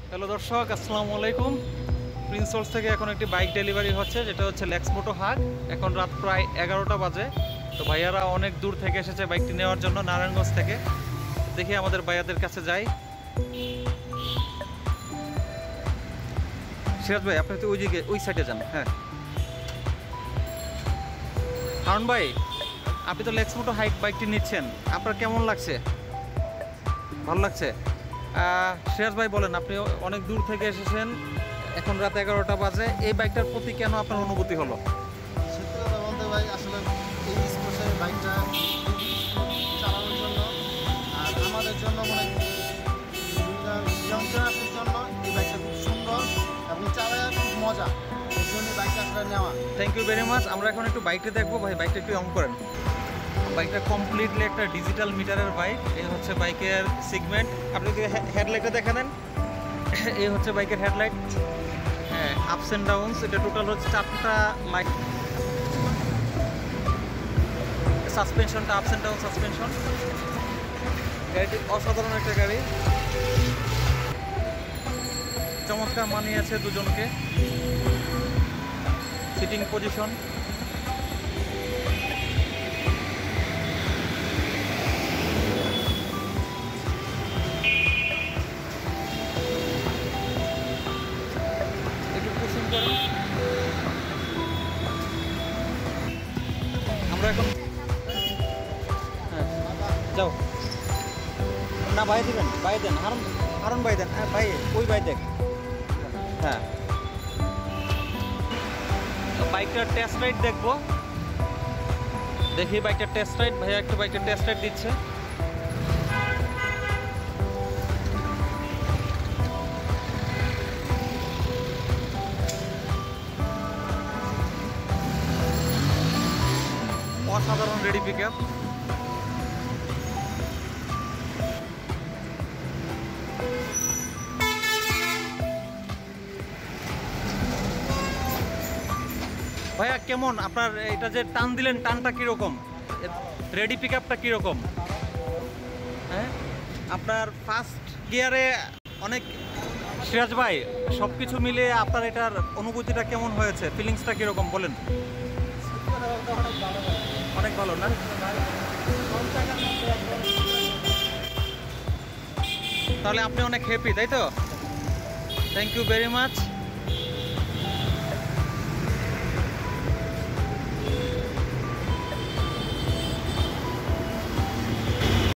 Hello দর্শক, আসসালামু আলাইকুম। প্রিন্স সোর্স থেকে এখন একটি বাইক ডেলিভারি হচ্ছে, যেটা হচ্ছে লেক্স মোটো হাগ। এখন রাত প্রায় 11টা বাজে। তো ভাইয়ারা অনেক দূর থেকে এসেছে বাইকটি নেওয়ার জন্য, নারায়ণগঞ্জ থেকে। দেখি আমাদের ভাইয়াদের কাছে যাই। সিরাজ ভাই, আপনি তো ওই সাইডে যান। হ্যাঁ হারুন ভাই, আপনি তো লেক্স মোটো হাইক বাইকটি নিচ্ছেন, আপনার কেমন লাগছে? ভালো লাগছে? সিরাজ ভাই বলেন, আপনি অনেক দূর থেকে এসেছেন, এখন রাত 11টা বাজে, এই বাইকটার প্রতি কেন আপনার অনুভূতি হলো? সত্যি কথা বলতে ভাই, আসলে এই স্পোর্টসের বাইকটা চালানোর জন্য আর আমাদের জন্য মানে যন্ত্রণার জন্য এই বাইকটা খুব সুন্দর এবং চালায় খুব মজা। এর জন্য বাইকটা আসলে নেওয়া। Thank you very much. আমরা এখন একটু বাইকটা দেখবো। ভাই, বাইকটা একটু অন করেন। বাইকটা কমপ্লিটলি একটা ডিজিটাল মিটারের বাইক। এই হচ্ছে বাইকের সিগমেন্ট। আপনি যদি হেডলাইটটা দেখে নেন, এই হচ্ছে বাইকের হেডলাইট। হ্যাঁ, আপস অ্যান্ড ডাউনস, এটা টোটাল হচ্ছে 4টা light. সাসপেনশনটা ups and down suspension. গাড়িটি অসাধারণ একটা গাড়ি, চমৎকার মানিয়েছে দুজনকে। সিটিং পজিশন, একটু পুশিং করেন। আমরা এখন হ্যাঁ যাও না, ভাই দিবেন, ভাই দেন, হারুন হারুন ভাই দেন। হ্যাঁ ভাই, ওই ভাই দেখ। হ্যাঁ, বাইকটার টেস্ট রাইড দেখবো। দেখি বাইকটার টেস্ট রাইড। ভাইয়া একটা বাইকটার টেস্ট রাইড দিচ্ছে। অসাধারণ রেডি পিক আপ। ভাইয়া কেমন আপনার এটা যে টান দিলেন, টানটা কীরকম? রেডি পিক আপটা কীরকম? হ্যাঁ, আপনার ফার্স্ট গিয়ারে অনেক। সিরাজ ভাই, সব কিছু মিলে আপনার এটার অনুভূতিটা কেমন হয়েছে? ফিলিংসটা কীরকম বলেন? সত্যি কথা বলতে অনেক ভালো ভাই। অনেক ভালো না? কম টাকার মধ্যে একদম তাহলে আপনি অনেক হ্যাপি, তাই তো? Thank you very much.